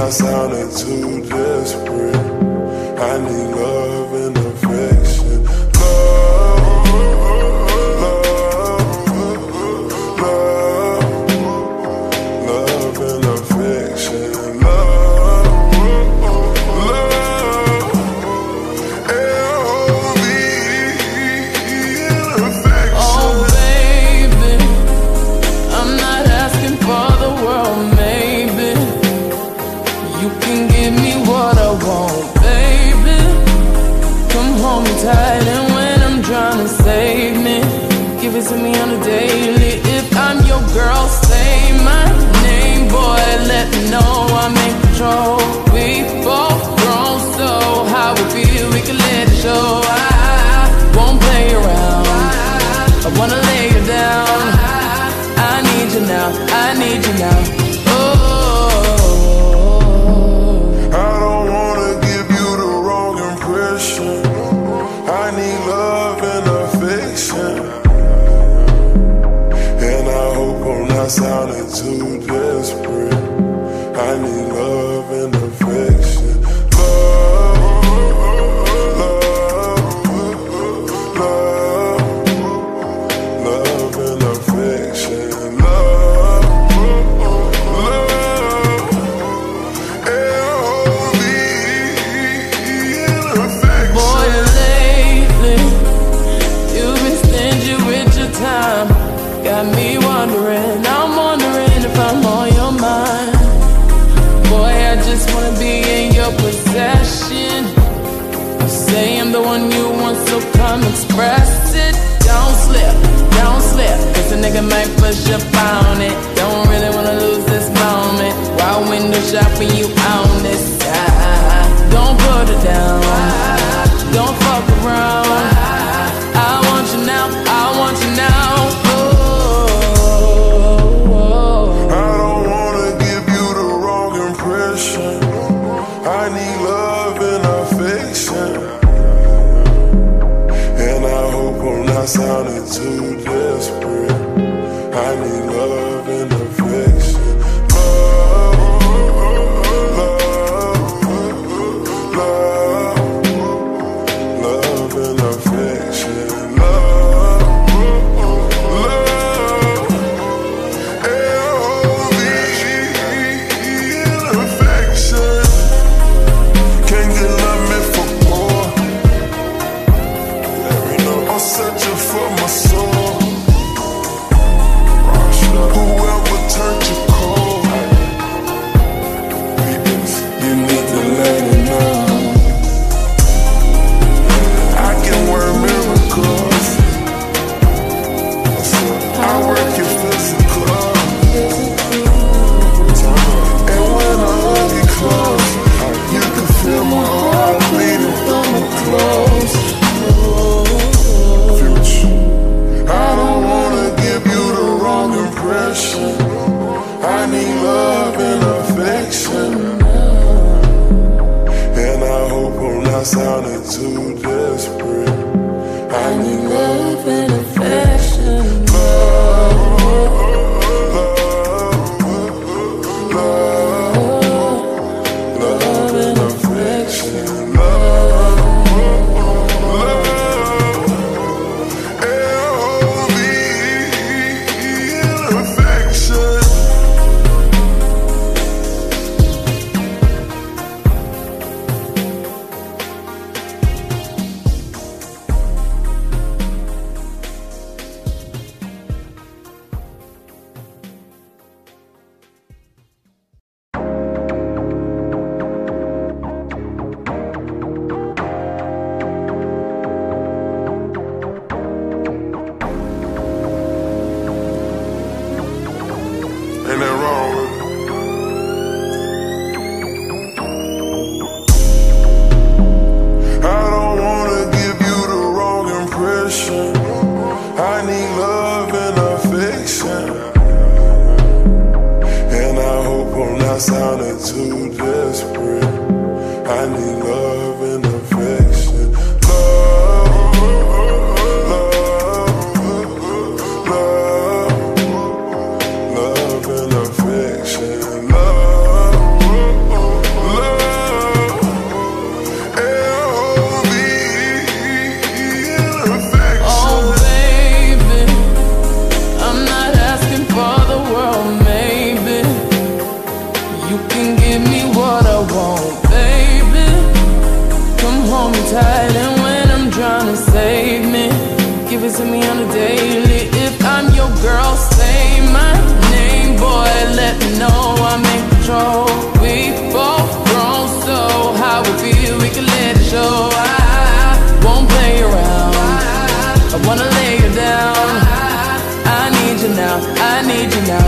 sounding too desperate. I need love and affection. Love, love, love, love and affection. Love, love, L-O-V and affection. Oh baby, I'm not asking for the world, maybe you can give me what I want, baby. Come hold me tight, and when I'm trying to save me, give it to me on a daily. If I'm your girl, say my name, boy, let me know I'm in control. We both grown, so how we feel, we can let it show. I won't play around, I wanna lay you down. I need you now, I need you now. I don't wanna give you the wrong impression. I need love and affection. And I hope I'm not sounding too desperate. I need love and affection. Love, love, love, love and affection. Love, love, L-O-V and affection. Boy, lately you've been stingy with your time. Got me wondering, I'm wondering if I'm on your mind. Boy, I just wanna be in your possession. You say I'm the one you want, so come express it. Don't slip, cause a nigga might push up on it. Don't really wanna lose this moment. While window shopping, you own this side. Don't put it down, don't fuck around. I want you now, I want you now. I don't wanna give you the wrong impression. I need love and affection. And I hope I'm not sounding too desperate. I need love and affection. Love, love, love, love and affection. Love, love, L-O-V and affection. Can't get love me for poor. Let me know I'm searching for my soul. Whoever turned you cold, you need to let it know. I can work miracles. I work in physical. And when I hold you close, you can feel my heart beating through my clothes. I don't wanna give you the wrong impression. I need love and affection. And I hope I'm not sounding too desperate. I need love and affection. Love, love, love, love and affection. Love, love, L-O-V and affection. Ain't that wrong with it? I don't wanna give you the wrong impression. I need love and affection. And I hope I'm not sounding too desperate. I need love and affection. Love, love, love, love and affection. Love, tight, and when I'm drowning, save me. Give it to me on a daily. If I'm your girl, say my name, boy. Let me know I'm in control. We both grown, so how we feel, we can let it show. I won't play around. I wanna lay you down. I need you now. I need you now.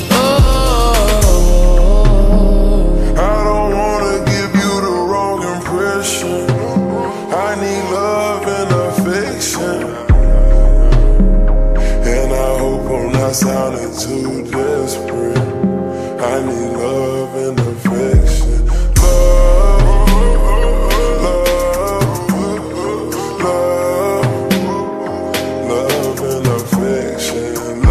I don't wanna give you the wrong impression. I need love and affection, and I hope I'm not sounding too desperate. I need love and affection. Love and affection.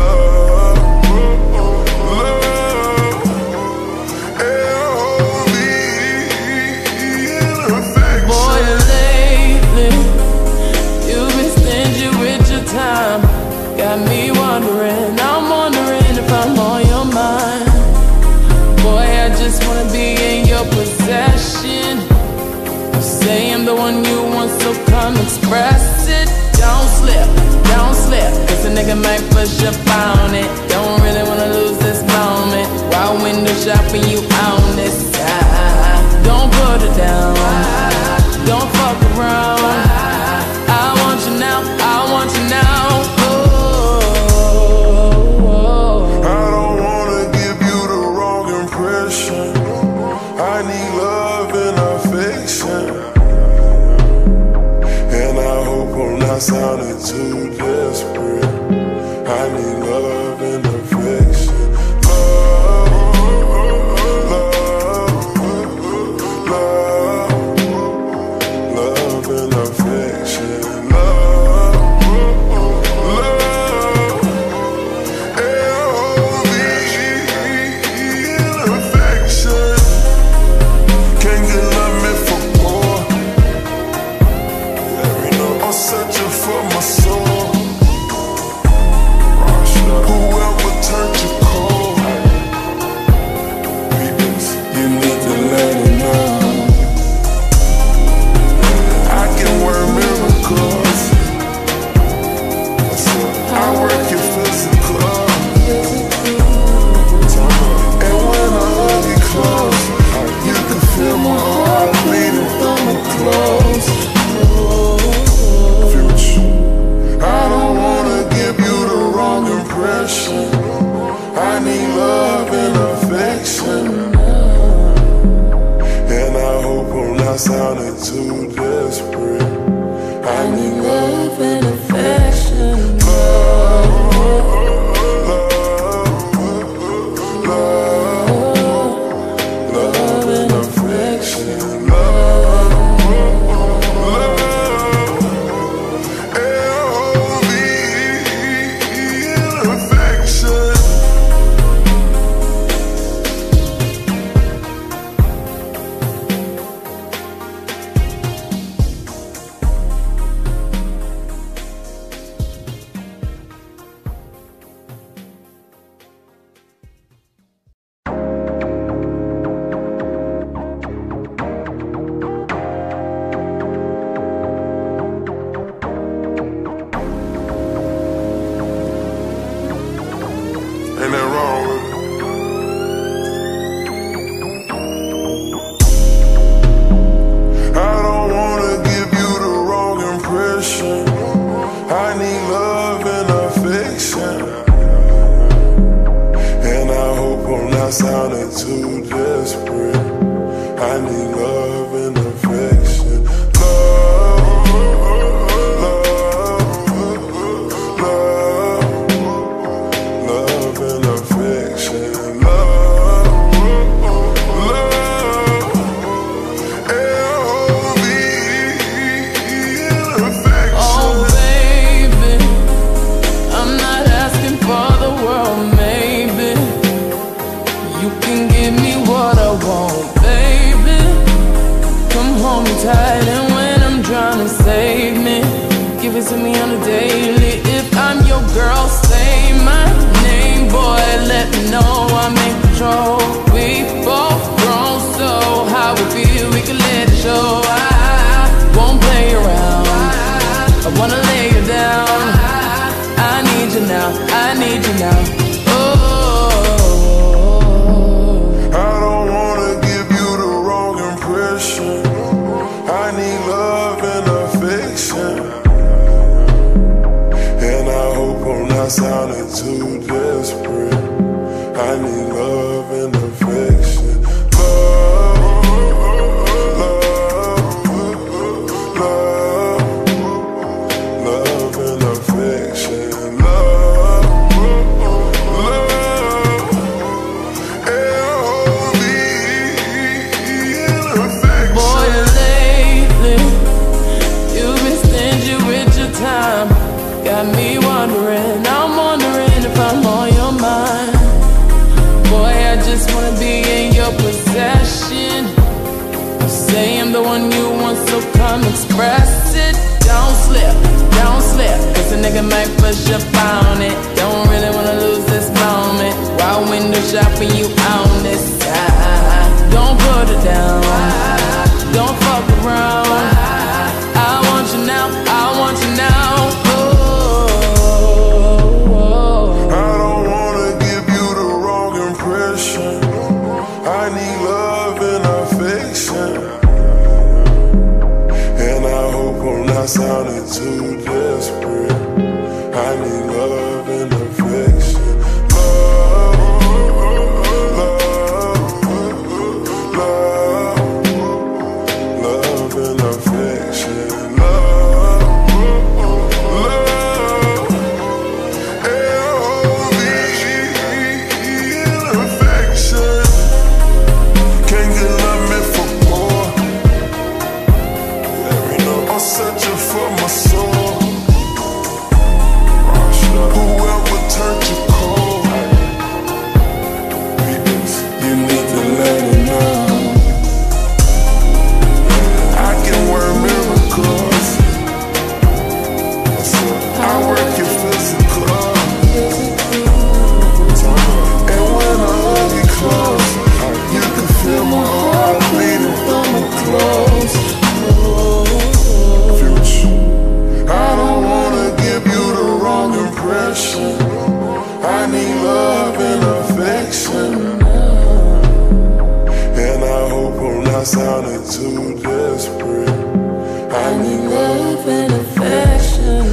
Got me wondering, I'm wondering if I'm on your mind. Boy, I just wanna be in your possession. You say I'm the one you want, so come express it. Don't slip, cause a nigga might push up on it. Don't really wanna lose this moment while window shopping you on this side. Don't put it down, don't fuck around. I want you now, I want you now. I need love and affection, and I hope I'm not sounding too desperate. I need love and affection. Love and affection. Searching for my soul. Whoever turned you cold, you need to let it know. I can work miracles. I work your physical, and when I hold you close, you can feel my heart beating through my clothes. I don't wanna give you the wrong impression. I need love and affection, and I hope I'm not sounding too desperate. I need love and affection. Love and affection. Ain't that wrong with it? I don't wanna give you the wrong impression. I need love and affection, and I hope I'm not sounding too desperate. I need love and affection. Tight, and when I'm drowning, save me. Give it to me on a daily. If I'm your girl, say my name, boy. Let me know I'm in control. We both grown, so how we feel, we can let it show. I won't play one you want, so come express it. Don't slip, cause a nigga might push up on it. Don't really wanna lose this moment while window shopping you on this side. Don't put it down, don't fuck around. I want you now, I want you now. I don't wanna give you the wrong impression. I need love and affection, and I hope I'm not sounding too desperate. I need love and affection. Searching for my soul. Whoever turned you cold, you need to let it know. I can work miracles. I work your physical, and when I hold you close, you can feel my heart beating through my clothes. I don't wanna give you the wrong impression. I need love and affection, and I hope I'm not sounding too desperate. I need love and affection.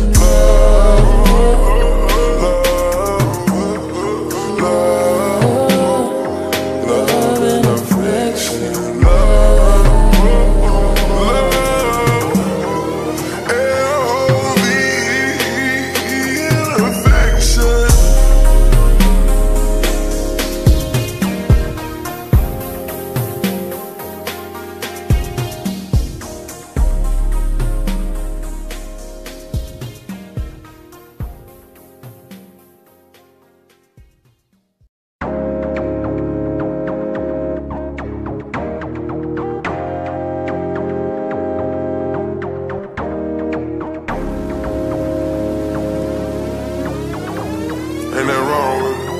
Love and affection. Ain't that wrong with it?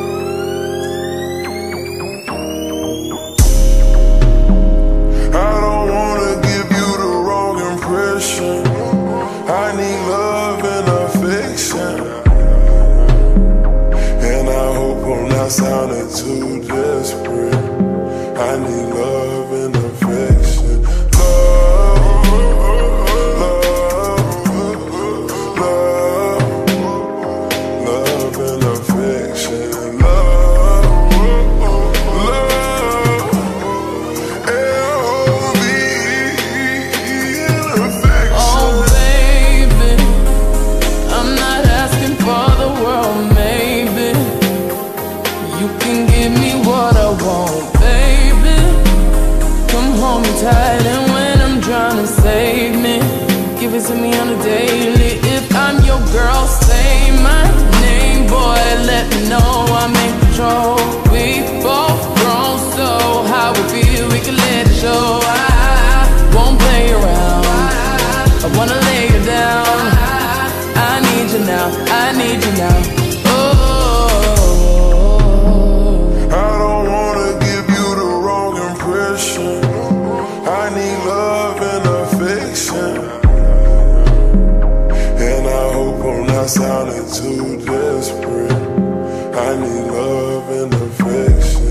I don't wanna give you the wrong impression. I need love and affection, and I hope I'm not sounding too desperate. I need love and affection. Tight, and when I'm trying to save me, give it to me on a daily. If I'm your girl, say my name, boy, let me know I'm in control. We both grown, so how we feel, we can let it show. I won't play around, I wanna lay you down. I need you now, I need you now. I don't wanna give you the wrong impression. I need love and affection, and I hope I'm not sounding too desperate. I need love and affection.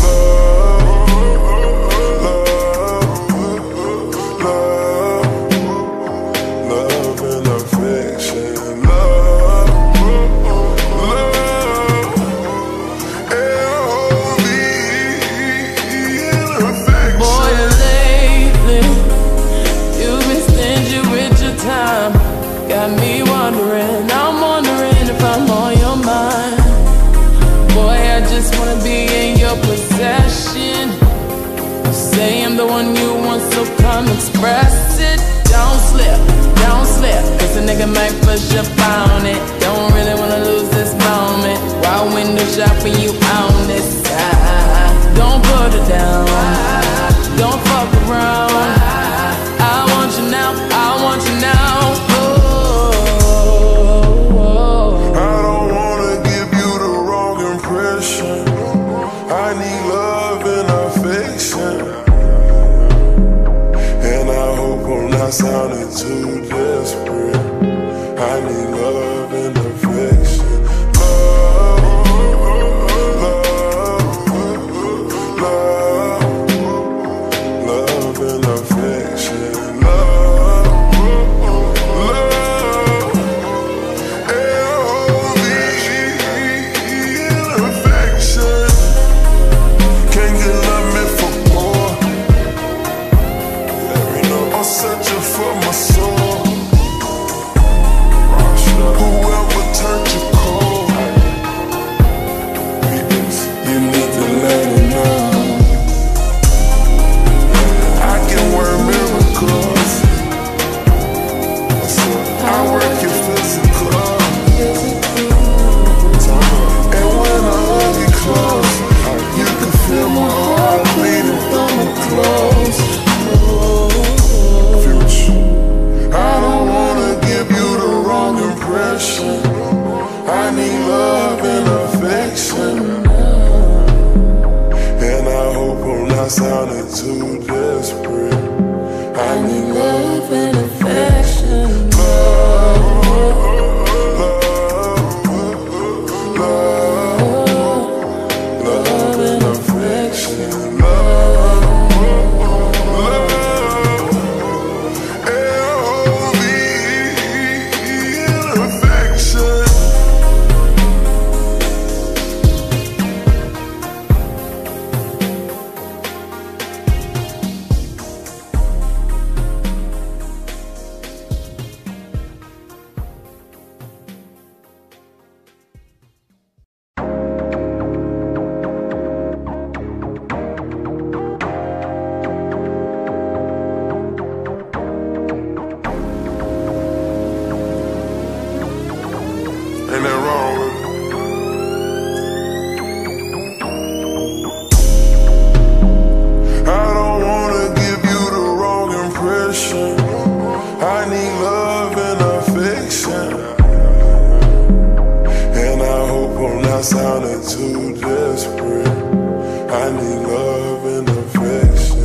Love and affection. Got me wondering, I'm wondering if I'm on your mind. Boy, I just wanna be in your possession. You say I'm the one you want, so come express it. Don't slip, cause a nigga might push up on it. Don't really wanna lose this moment while window shopping you on this side. Don't put it down, don't fuck around. too desperate. I need love and affection. Ain't that wrong with it? I don't wanna give you the wrong impression. I need love and affection. And I hope I'm not sounding too desperate. I need love and affection.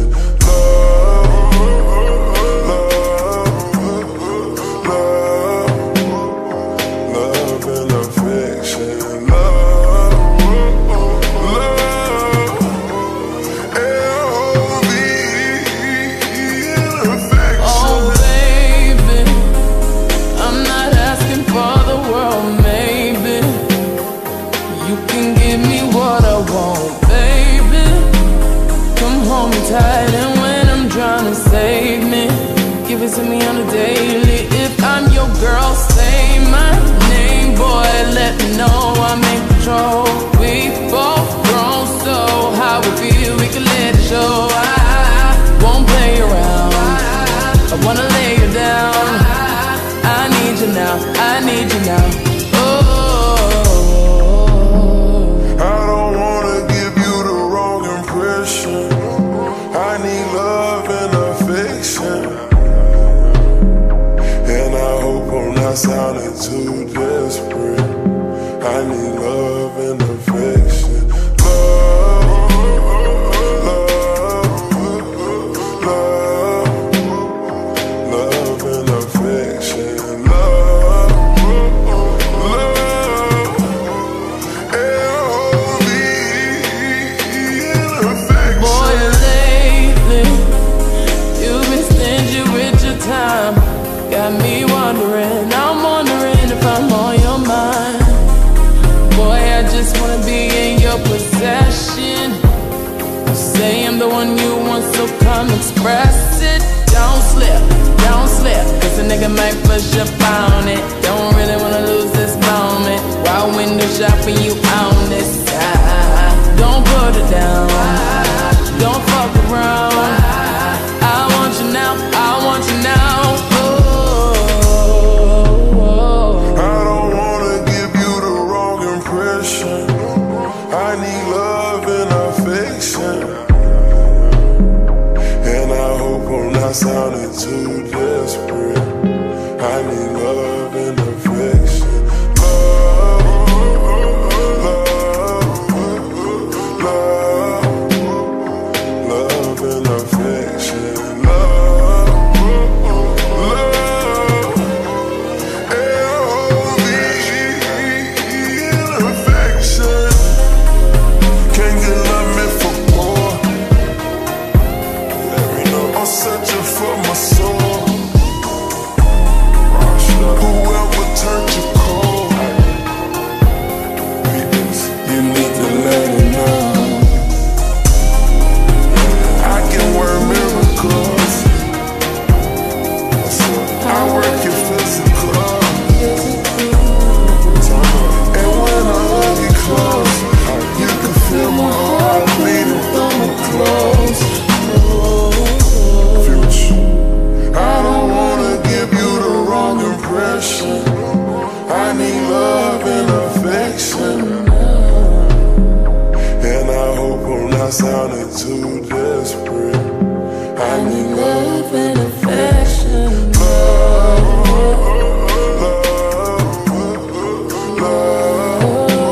Tight, and when I'm trying to save me, give it to me on a daily. If I'm your girl, say my name, boy, let me know I'm in control. We both grown, so how we feel, we can let it show. I won't play around, I wanna lay you down. I need you now, I need you now. I don't wanna give you the wrong impression. I need love and affection. And I hope I'm not sounding too desperate. I need love and affection. Love and affection. Got me wondering, I'm wondering if I'm on your mind. Boy, I just wanna be in your possession. Say I'm the one you want, so come express it. Don't slip, cause a nigga might push up on it. Don't really wanna lose this moment. While window shopping, you on this side. Don't put it down, don't fuck around. I want you now, I want you now. I need love and affection. And I hope I'm not sounding too desperate. I need love and affection. Love and affection. Searching for my soul. Whoever turned you cold, you need to let it know. I can work miracles. I work it physical. And when I hug you close, you can feel my heart beating through my clothes. I don't wanna give you the wrong impression. I need love and affection. And I hope I'm not sounding too desperate. I need love and affection.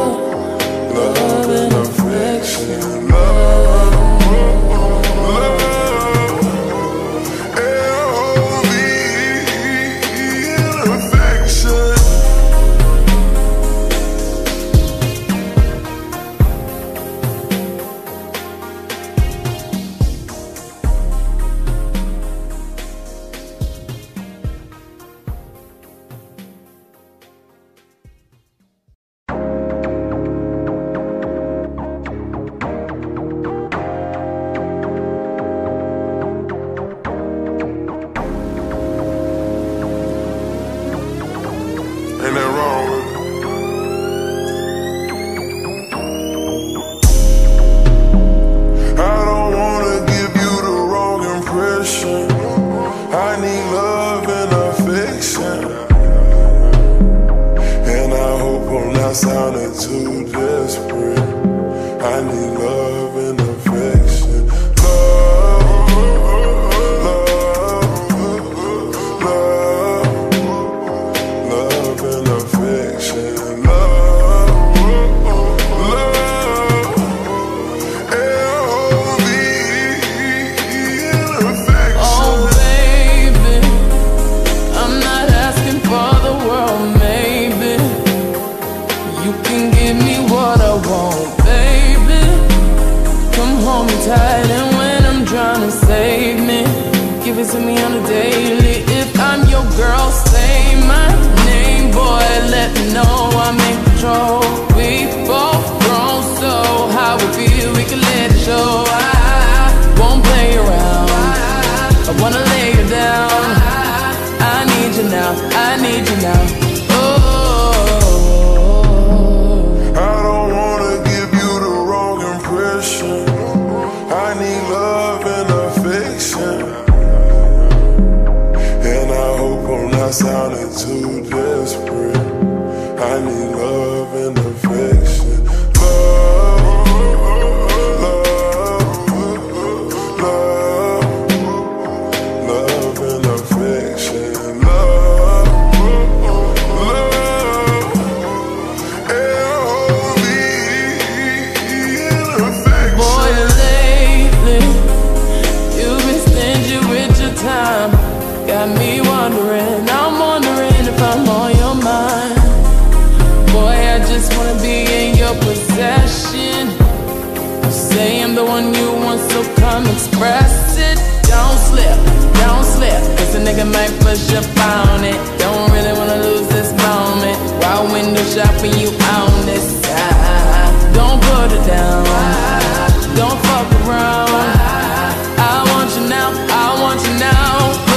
Love and affection. Love impression. I need love and affection. And I hope I'm not sounding too desperate. I need love and affection. Tight, and when I'm trying to save me, give it to me on a daily. If I'm your girl, say my name, boy, let me know I'm in control. We both grown, so how we feel, we can let it show. I won't play around, I wanna lay you down. I need you now, I need you now. I don't wanna give you the wrong impression. I need love and affection. And I hope I'm not sounding too desperate. I need love and affection. Love and affection. Got me wondering, I'm wondering if I'm on your mind. Boy, I just wanna be in your possession. You say I'm the one you want, so come express it. Don't slip, cause a nigga might push up on it. Don't really wanna lose this moment. While window shopping, you on this side. Don't put it down, don't fuck around. I want you now, I want you now.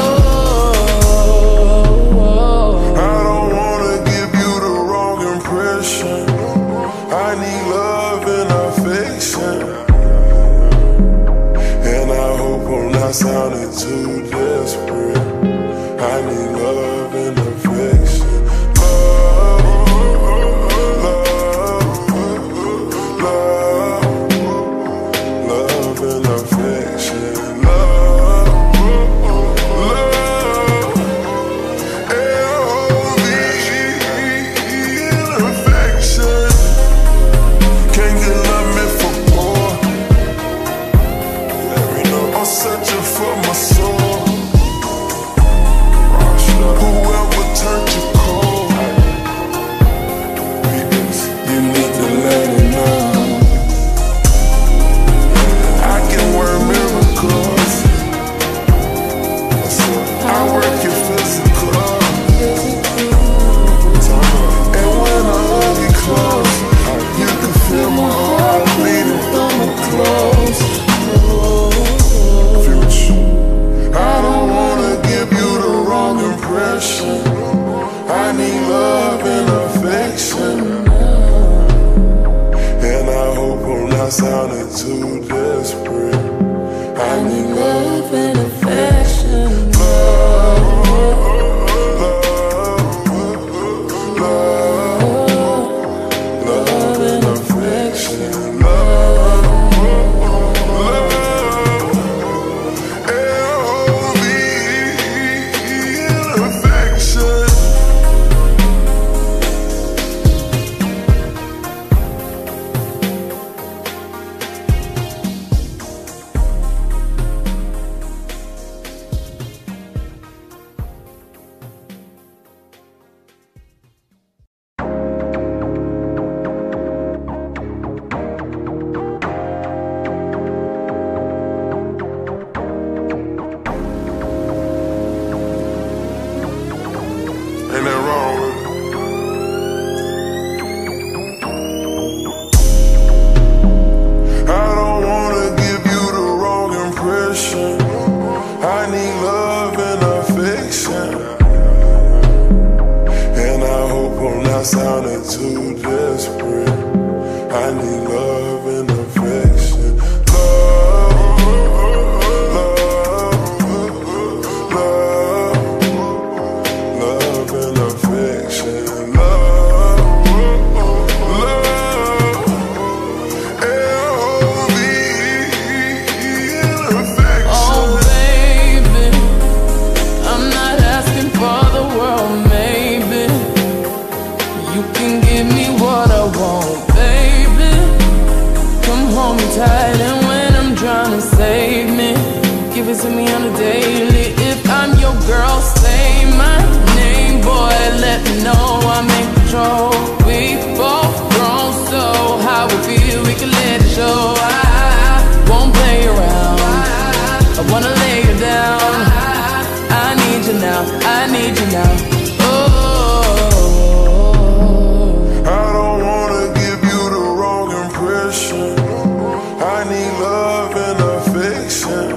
I need love and affection. And I hope I'm not sounding too desperate. I need love and affection. Love and affection. Searching for my soul. Whoever turned you cold, you need to let it know. I can work miracles. I work your physical. And when I hold you close, you can feel my heart beating through my clothes. I don't wanna give you the wrong impression. I need love and affection. And I hope I'm not sounding too desperate. I need love and affection. Love and affection. Ain't that wrong with it? I don't wanna give you the wrong impression. I need love and affection. And I hope I'm not sounding too desperate. I need love and affection. Love to me on a daily. If I'm your girl, say my name, boy, let me know I'm in control. We both grown, so how we feel, we can let it show. I won't play around, I wanna lay you down. I need you now, I need you now. I don't wanna give you the wrong impression. I need love and affection,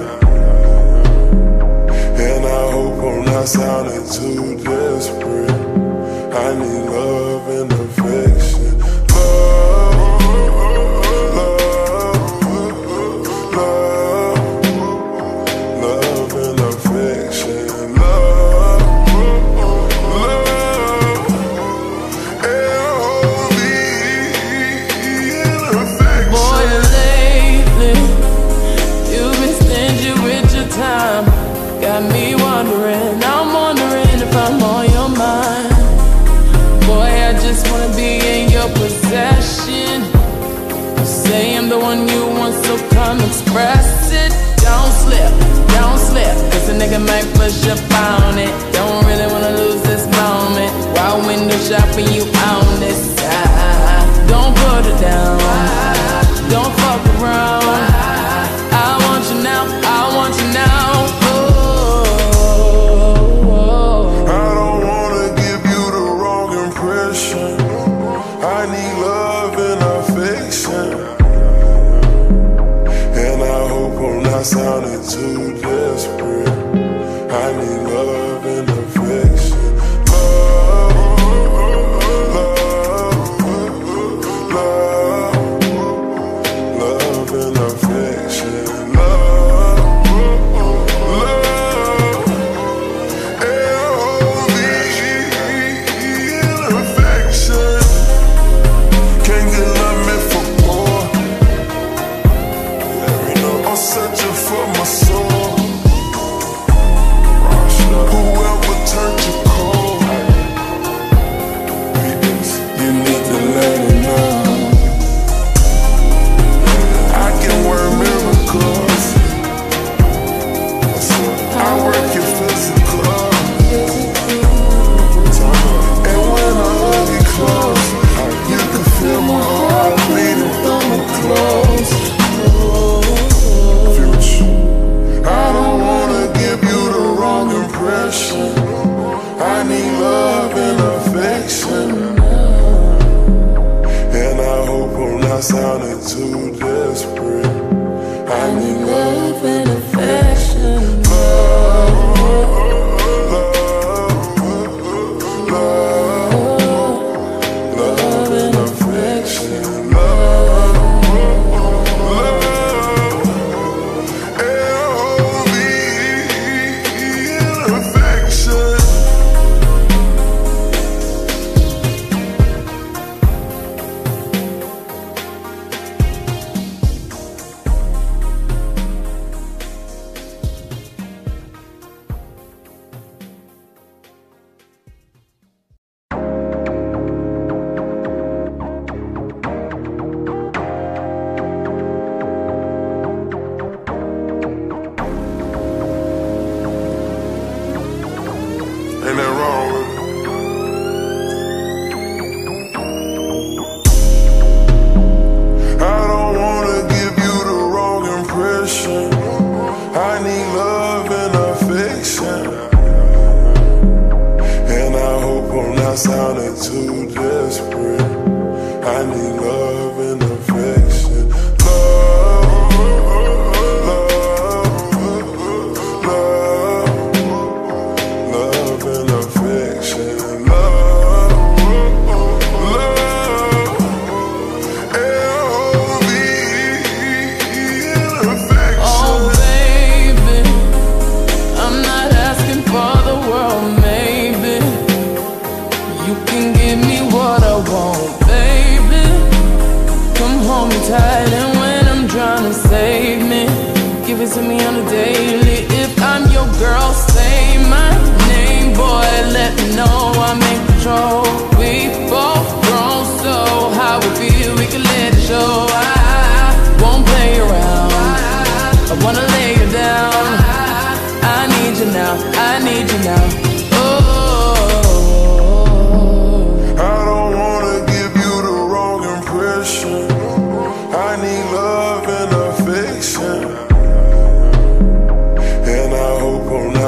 and I hope I'm not sounding too desperate. I need love and affection. Love and affection. Got me wondering, I'm wondering if I'm on your mind. Boy, I just wanna be in your possession. You say I'm the one you want, so come express it. Don't slip, cause a nigga might push up on it. Don't really wanna lose this moment while window shopping, you on this side. Don't put it down, don't fuck around. I want you now, I want you now. I need love and affection, and I hope I'm not sounding too desperate. I need love and affection. Love and affection. Searching for my soul. Whoever turned you cold, you need to let it know. I can work miracles. I work your physical, and when I hold you close, you can feel my heart beating through my clothes. I don't wanna give you the wrong impression. I need love and affection, and I hope I'm not sounding too desperate. I need love and affection. Love and affection. Ain't that wrong with it? I don't wanna give you the wrong impression. I need love and affection, and I hope I'm not sounding too desperate. I need love and affection. You can give me what I want, baby.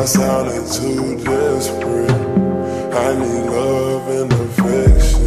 not sounding too desperate. I need love and affection.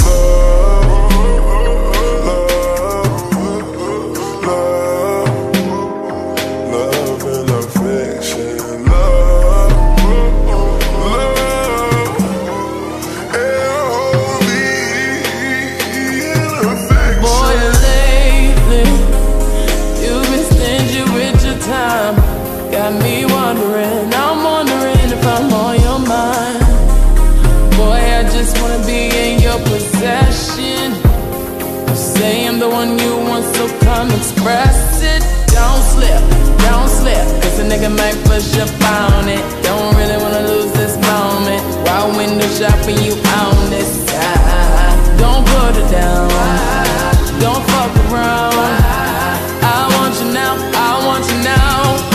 Got me wondering, I'm wondering if I'm on your mind. Boy, I just wanna be in your possession. You say I'm the one you want, so come express it. Don't slip, cause a nigga might push up on it. Don't really wanna lose this moment while window shopping you on this side. Don't put it down, don't fuck around. I want you now, I want you now.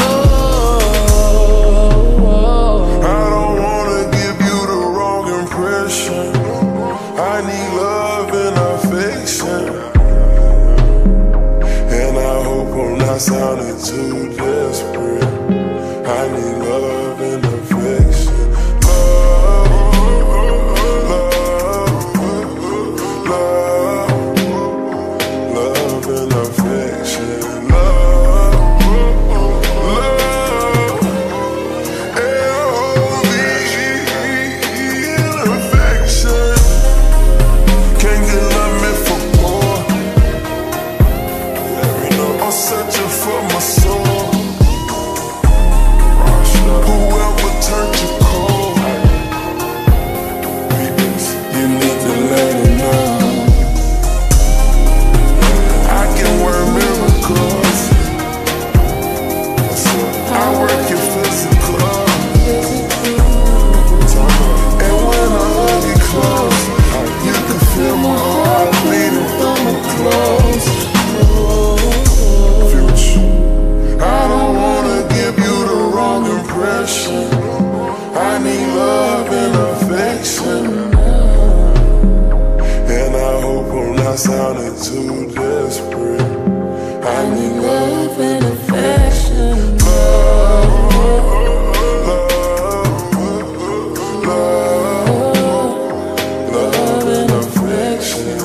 I need love and affection, and I hope I'm not sounding too desperate. I need love and affection. Love and affection. Searching for my soul. Whoever turned you cold, you need to let it know. I can work miracles. I work your physical. And when I hold you close, you can feel my heart beating through my clothes. I don't wanna give you the wrong impression. I need love and affection, and I hope I'm not sounding too desperate. I need love and affection. Love and affection.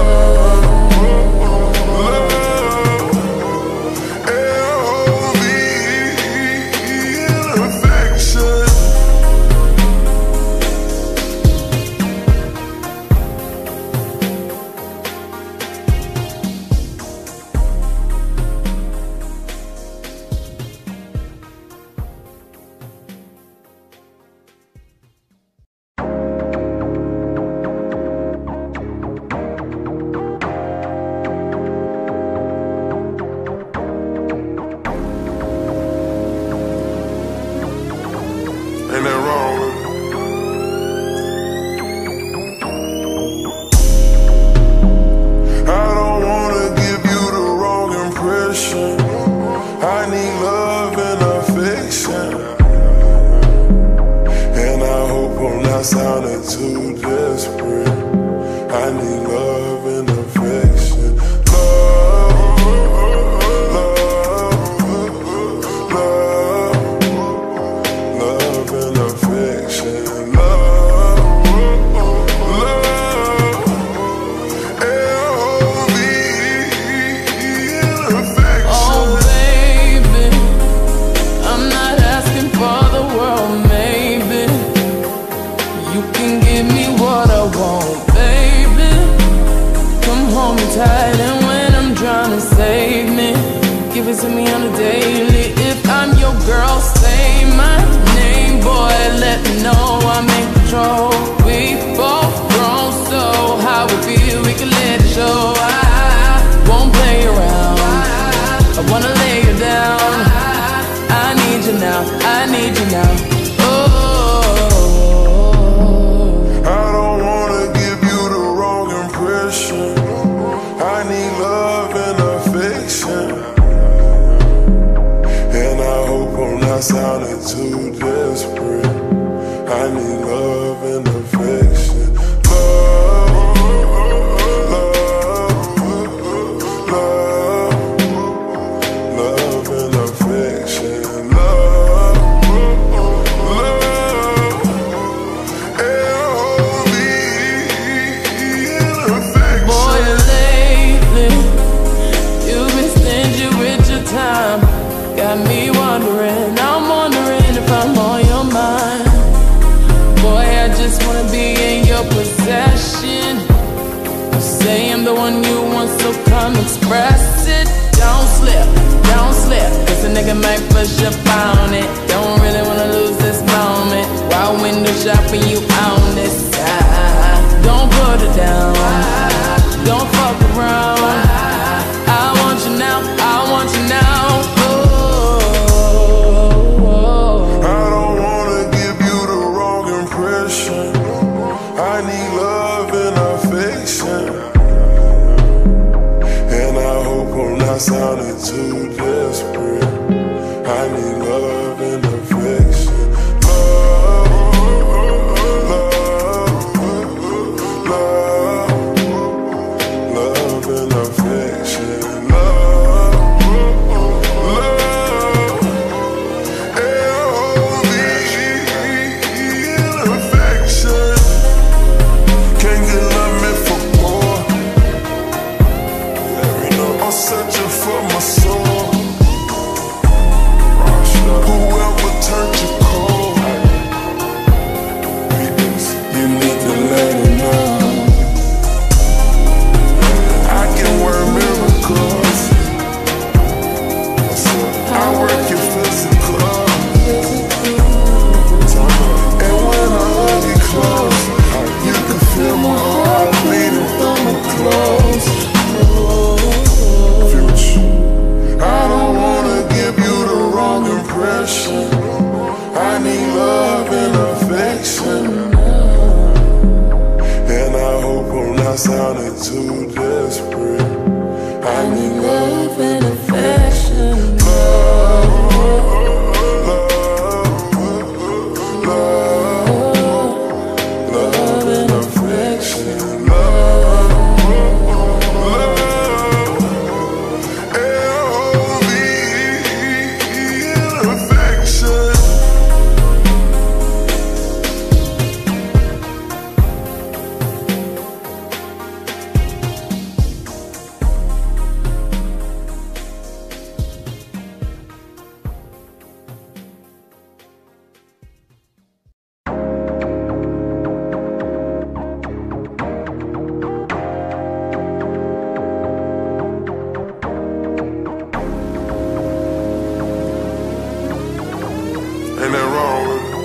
Ain't that wrong with it? I don't wanna give you the wrong impression. I need love and affection, and I hope I'm not sounding too desperate. I need love and affection. Tight, and when I'm trying to save me, give it to me on a daily. If I'm your girl, say my name, boy, let me know I'm in control. We both grown, so how we feel, we can let it show. I won't play around, I wanna lay you down. I need you now, I need you now. I don't wanna give you the wrong impression. I need love and affection, and I hope I'm not sounding too desperate. I need love and affection. Love and affection. Love might push up on it. Don't really wanna lose this moment. While window shopping, you on this side. Don't put it down, don't fuck around. I want you now, I want you now. I don't wanna give you the wrong impression. I need love and affection, and I hope I'm not sounding too desperate. I need love and affection. Love and affection. Searching for my soul. Whoever turned you cold, you need to let it know. I can work miracles. I work your physical. And when I hug you close, you can feel my heart beating through my clothes. I don't wanna give you the wrong impression. I need love and affection, and I hope I'm not sounding too desperate. I need love and affection. Love and affection. Ain't that wrong with it?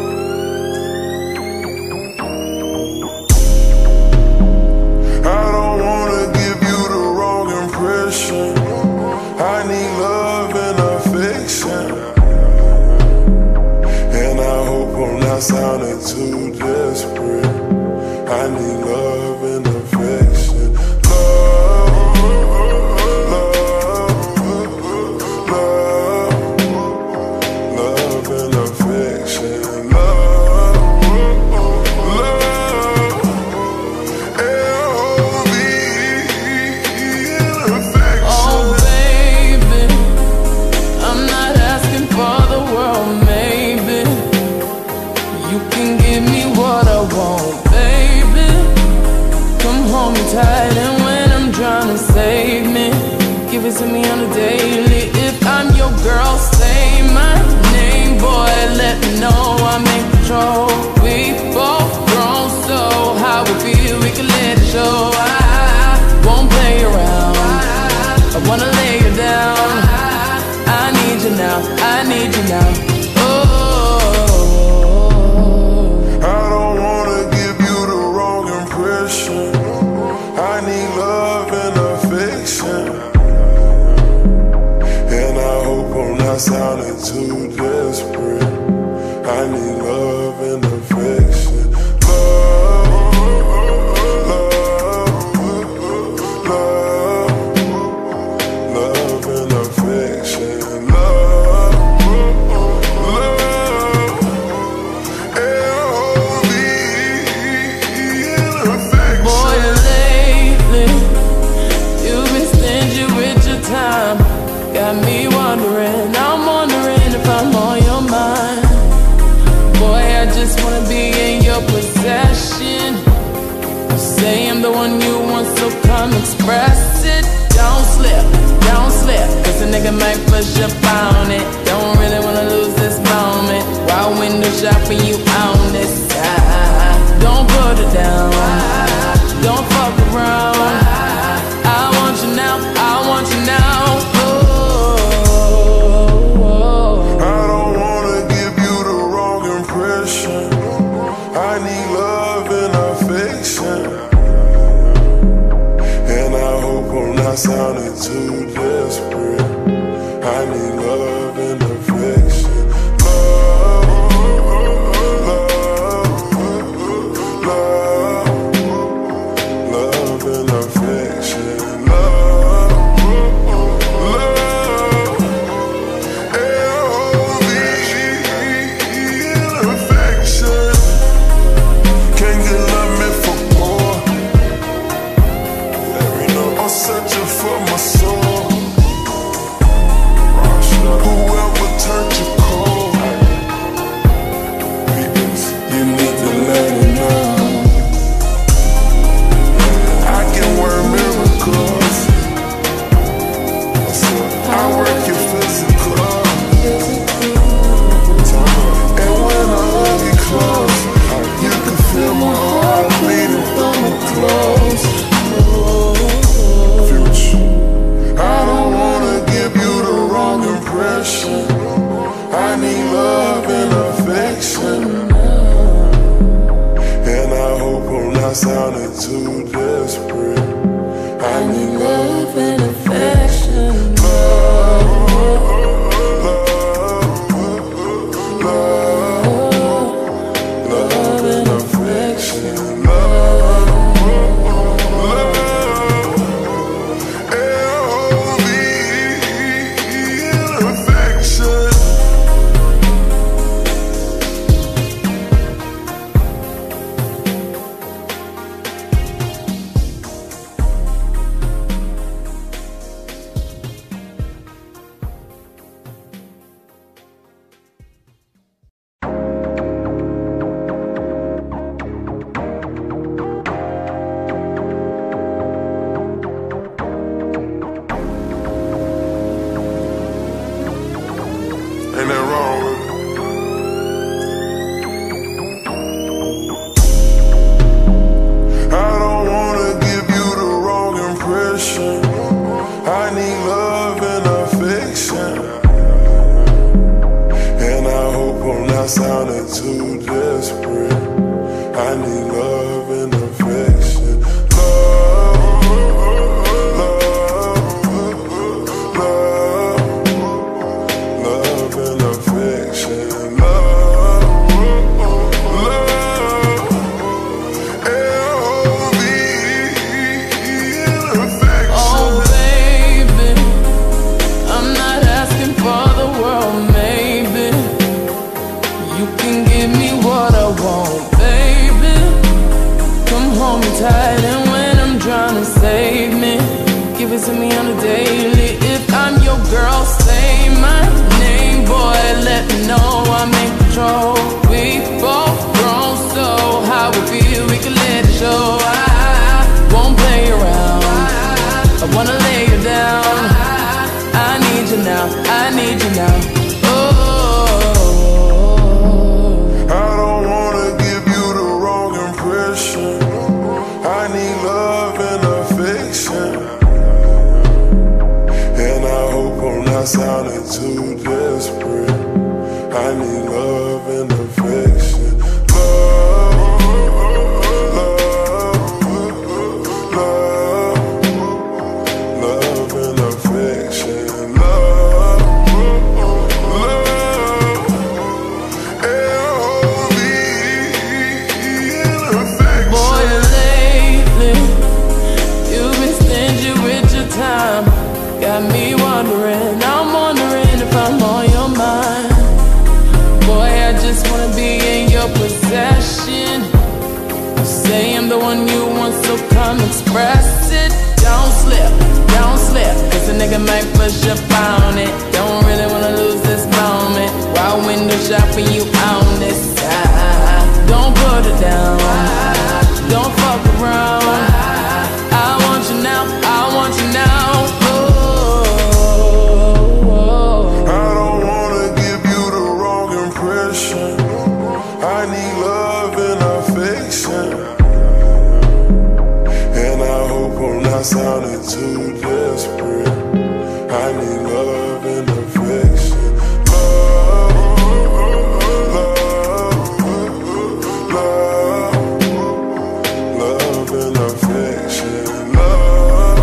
I don't wanna give you the wrong impression. I need love and affection, and I hope I'm not sounding too desperate. I need love and affection. Tight, and when I'm trying to save me, give it to me on a daily. If I'm your girl, say my name, boy, let me know I'm in control. We both grown, so how we feel, we can let it show. I won't play around, I wanna lay you down. I need you now, I need you now. I don't wanna give you the wrong impression. I need love and affection, and I hope I'm not sounding too desperate. I need love and affection. Love and affection. Got me wondering, I'm wondering if I'm on your mind. Boy, I just wanna be in your possession. You say I'm the one you want, so come express it. Don't slip, cause a nigga might push up on it. Don't really wanna lose this moment. While window shopping, you on this side. Don't put it down, don't fuck around. I want you now, I want you now. Oh. sounding too desperate. I need love and affection. Love, love, love, love and affection. Tight, and when I'm trying to save me, give it to me on a daily. If I'm your girl, say my name, boy, let me know I'm in control. We both grown, so how we feel, we can let it show. I won't play around, I wanna lay you down. I need you now, I need you now. Oh, I don't wanna give you the wrong impression. I need love and affection, and I hope I'm not sounding too desperate. I need love and affection. Love, love, love, love and affection. Love, love, L-O-V and affection. boy, you've been stingy with your time. Got me wondering, I'm wondering if I'm on your mind. Boy, I just wanna be in your possession. You say I'm the one you want, so come express it. Don't slip, cause a nigga might push up on it. Don't really wanna lose this moment. While window shopping, you on this side. Don't put it down, don't fuck around. I want you now, I want you now. Oh, I don't wanna give you the wrong impression. I need love and affection, and I hope I'm not sounding too desperate. I need love and affection. Love, love, love, love and affection. Love,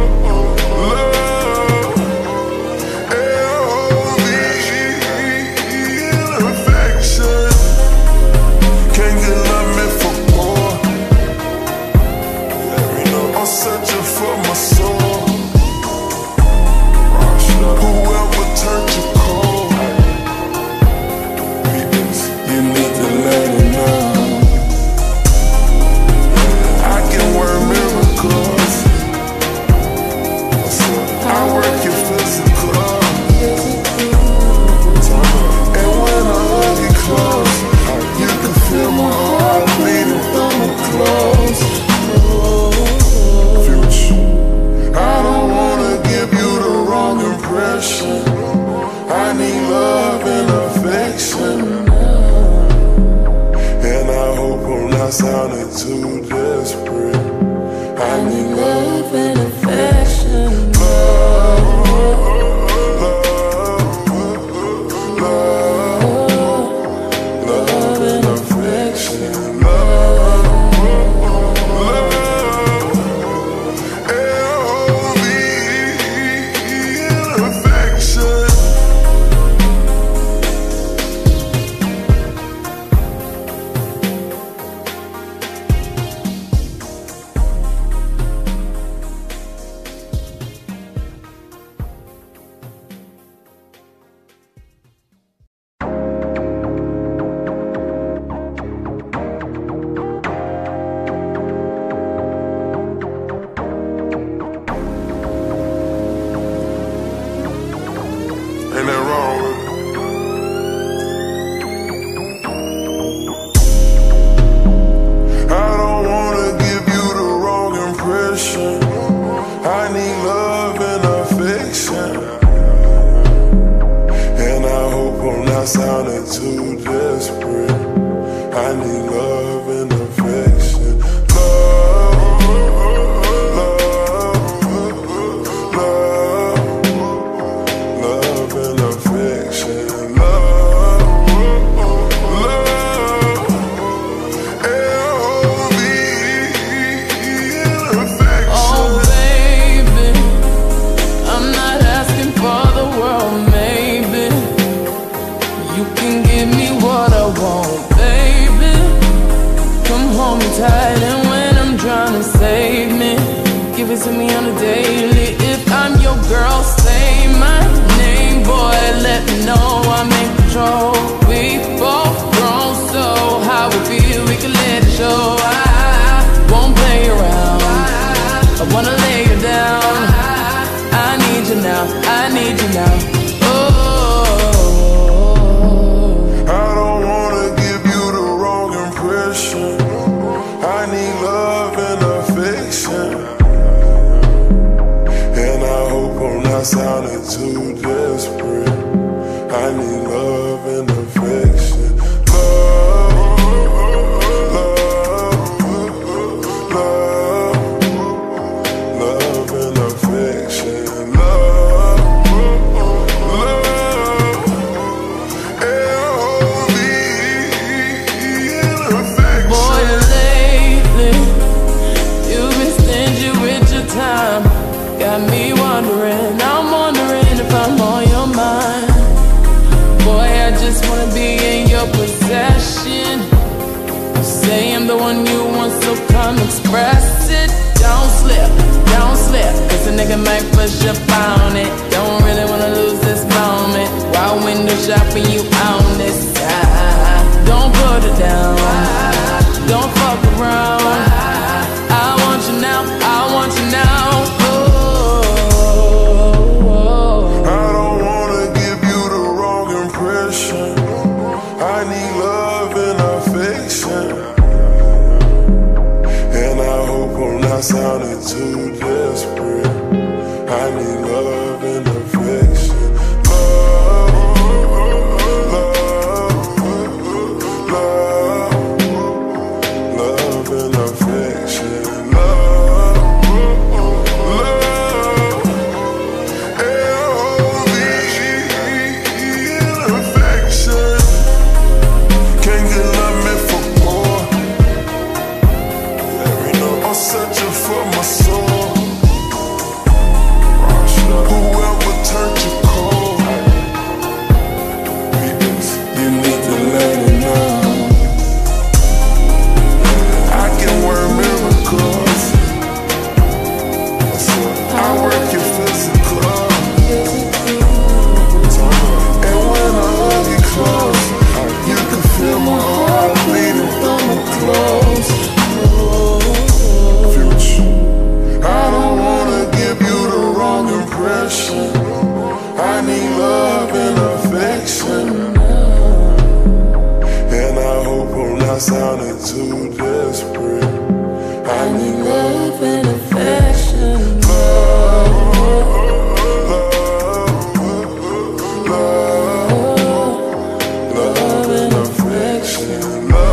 love, L-O-V and affection. Can't get love me for more. Let me know. I'm searching for my soul. Whoever turned you cold, you need to let it know. I can work miracles. I work your physical. And when I hold you close, you can feel my heart beating through my clothes. Future, I don't wanna give you the wrong impression. I need love and affection, and I hope I'm not sounding too desperate. I need love and affection. Love, love, love, love and affection. Love, love, L-O-V and affection. Ain't that wrong with it? I don't wanna give you the wrong impression. I need love and affection, and I hope I'm not sounding too desperate. I need love and affection. Love, love, love, love and affection. Love, it to me on a daily. If I'm your girl, say my name, boy, let me know I'm in control. We both grown, so how we feel, we can let it show. I won't play around, I wanna lay you down. I need you now, I need you now. I don't wanna give you the wrong impression. I need love and affection, and I hope I'm not sounding too desperate. I need love and affection. Got me wondering, I'm wondering if I'm on your mind. Boy, I just wanna be in your possession. You say I'm the one you want, so come express it. Don't slip, cause a nigga might push up on it. Don't really wanna lose this moment while window shopping you on this side. Don't put it down, don't fuck around. I want you now, I want you now. I need love and affection, and I hope I'm not sounding too desperate. I need love and affection. Love and affection. Searching for my soul. Whoever turned you cold, you need to let it know. I can work miracles. I work your physical, and when I hold you close, you can feel my heart beating through my clothes. I don't wanna give you the wrong impression. I need love and affection, and I hope I'm not sounding too desperate. I need love and affection. Love and affection.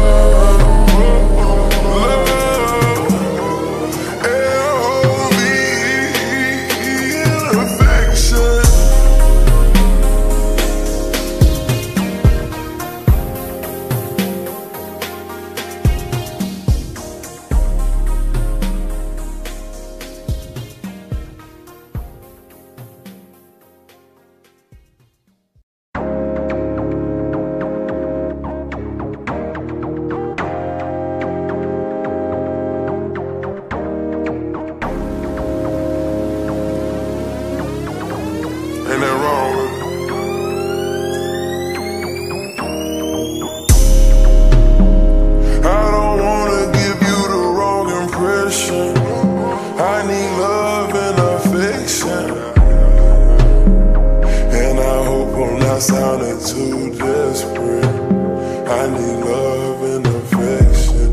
Ain't that wrong with it? I don't wanna give you the wrong impression. I need love and affection, and I hope I'm not sounding too desperate. I need love and affection.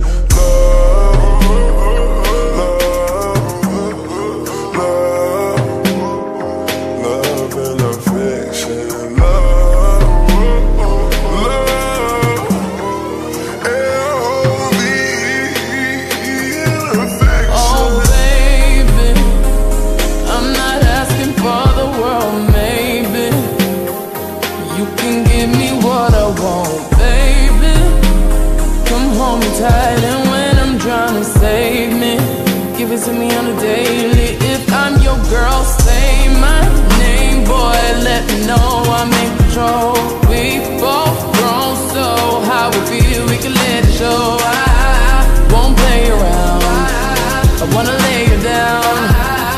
Tight, and when I'm drowning, save me. Give it to me on a daily. If I'm your girl, say my name, boy, let me know I'm in control. We both grown, so how we feel, we can let it show. I won't play around, I wanna lay you down.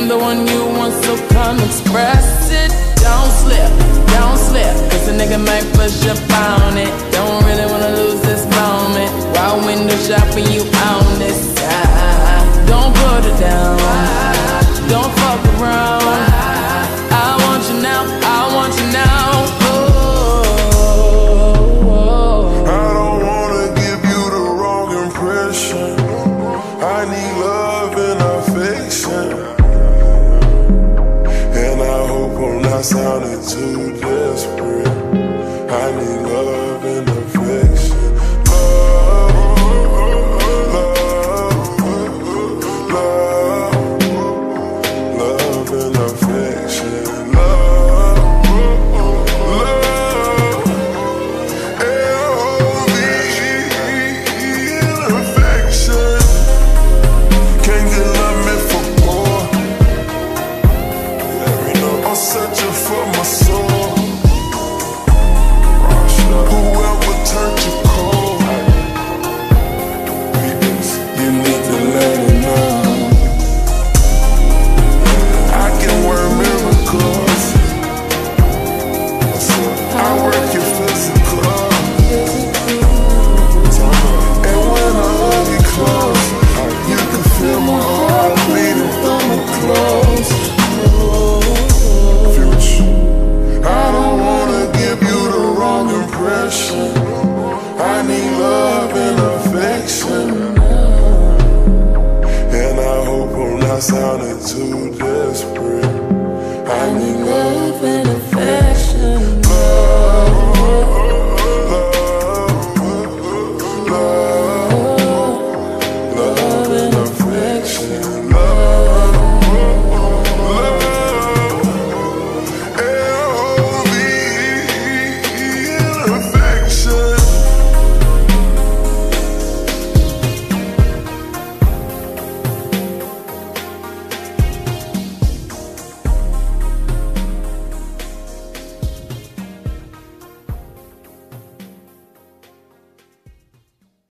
am the one you want, so come express it. Don't slip, cause a nigga might push up on it. Don't really wanna lose this moment while window shopping, you on this side. Don't put it down, don't fuck around. I want you now, I want you now. I don't wanna give you the wrong impression. I need love and affection, and I hope I'm not sounding too desperate. I need love and affection. Love and affection. Searching for my soul. Whoever turned you cold, you need to let it know. I can work miracles. I work your physical. And when I hug you close, you can feel my heart beating through my clothes. I don't wanna give you the wrong impression. I need love and affection, and I hope I'm not sounding too desperate. I need love and affection.